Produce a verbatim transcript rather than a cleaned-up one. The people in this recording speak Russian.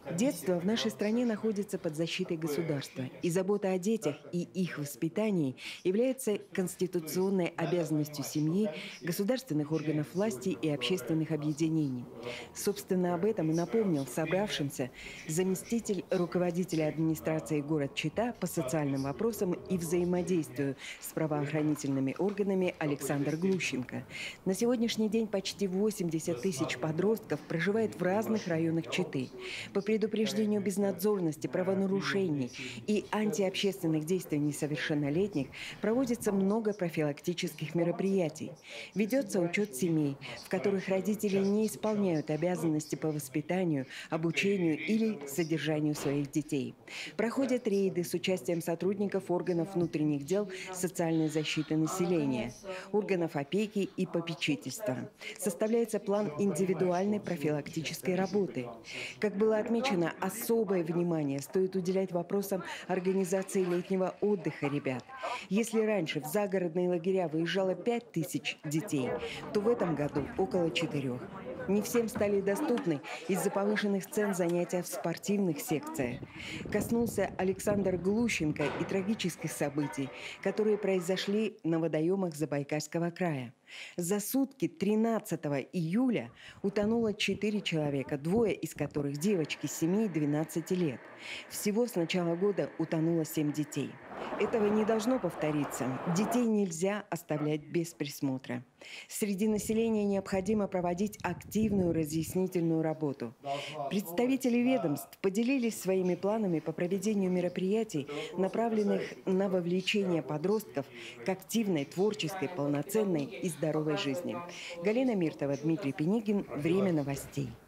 Детство в нашей стране находится под защитой государства, и забота о детях и их воспитании является конституционной обязанностью семьи, государственных органов власти и общественных объединений. Собственно, об этом и напомнил собравшимся заместитель руководителя администрации город Чита по социальным вопросам и взаимодействию с правоохранительными органами Александр Глущенко. На сегодняшний день почти восемьдесят тысяч подростков проживает в разных районах Читы. По предупреждению безнадзорности, правонарушений и антиобщественных действий несовершеннолетних проводится много профилактических мероприятий. Ведется учет семей, в которых родители не исполняют обязанности по воспитанию, обучению или содержанию своих детей. Проходят рейды с участием сотрудников органов внутренних дел, социальной защиты населения, органов опеки и попечительства. Составляется план индивидуальной профилактической работы. Как было отмечено, особое внимание стоит уделять вопросам организации летнего отдыха ребят. Если раньше в загородные лагеря выезжало пять тысяч детей, то в этом году около четырех. Не всем стали доступны из-за повышенных цен занятия в спортивных секциях. Коснулся Александр Глущенко и трагических событий, которые произошли на водоемах Забайкальского края. За сутки тринадцатого июля утонуло четыре человека, двое из которых девочки семи и двенадцати лет. Всего с начала года утонуло семь детей. Этого не должно повториться. Детей нельзя оставлять без присмотра. Среди населения необходимо проводить активную разъяснительную работу. Представители ведомств поделились своими планами по проведению мероприятий, направленных на вовлечение подростков к активной, творческой, полноценной и здоровой жизни. Галина Миртова, Дмитрий Пенигин. Время новостей.